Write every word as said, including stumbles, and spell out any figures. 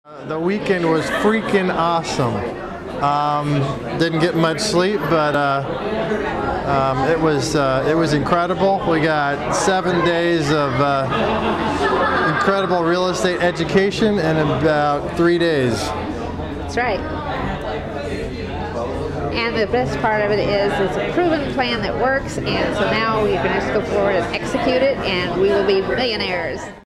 Uh, the weekend was freaking awesome. Um, didn't get much sleep, but uh, um, it was uh, it was incredible. We got seven days of uh, incredible real estate education in about three days. That's right. And the best part of it is it's a proven plan that works, and so now we can just go forward and execute it, and we will be millionaires.